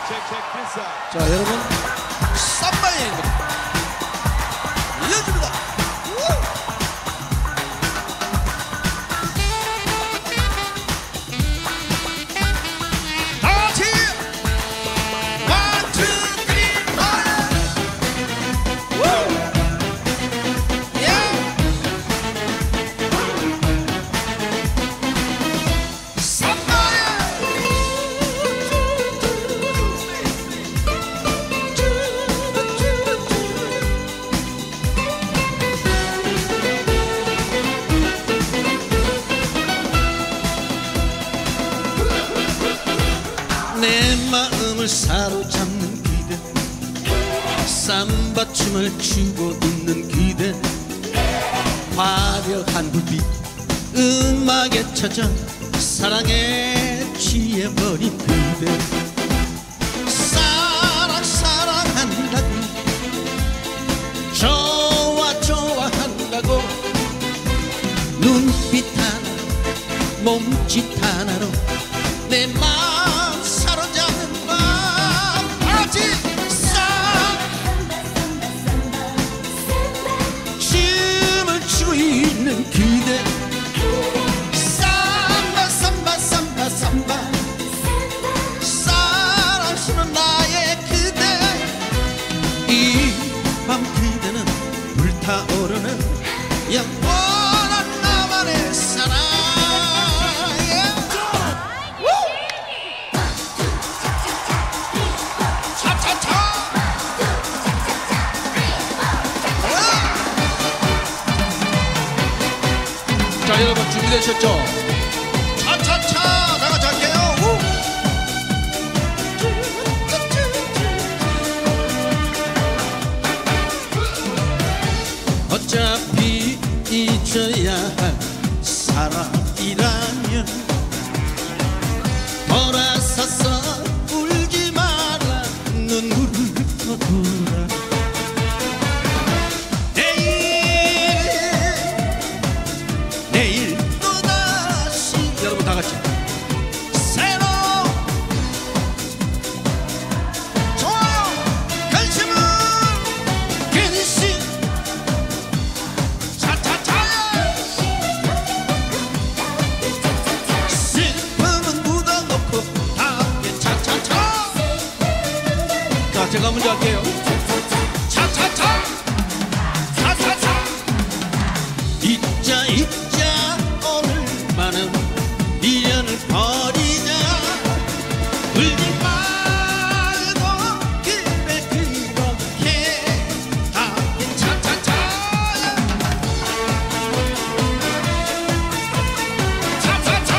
자, 여러분, 쌈바의 노래 이어집니다. 내 마음을 사로잡는 그대, 삼바춤을 추고 있는 그대, 화려한 불빛 음악에 젖어 사랑에 취해버린 그대. 사랑한다고, 좋아한다고, 눈빛 하나 몸짓 하나로 내 마음 사로잡는 밤. 아직 춤을 추고 있는 그대, 삼바 사랑스러운 나의 그대. 이 밤 그대는 불타오르는 영원한 나만의 사랑. 자, 여러분 준비되셨죠? 차차차 나가 잘게요. 어차피 잊어야 할 사람이라면 돌아서서 울지 마라, 눈물을 거두라. 내일 또다시 여러분 다같이 새로 좋아요 관심은 근심 차차차 슬픔은 묻어놓고 함께 차차차. 자, 제가 먼저 할게요. 차차차 차차차. 잊자 오늘만은 미련을 버리자. 울지 말고 그래 그렇게 함께 차차차 차차차.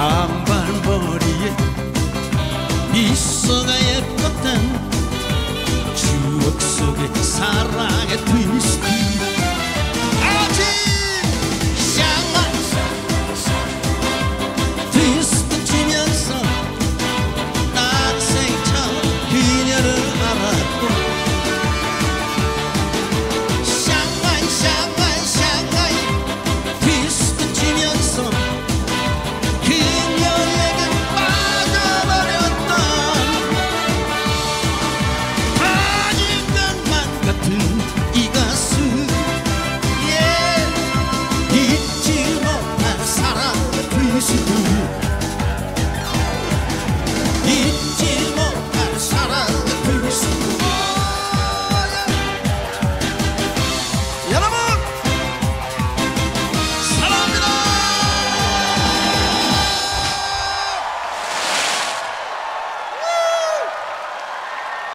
단발머리에 미소가 예뻤던 추억 속의 사랑의 트위스트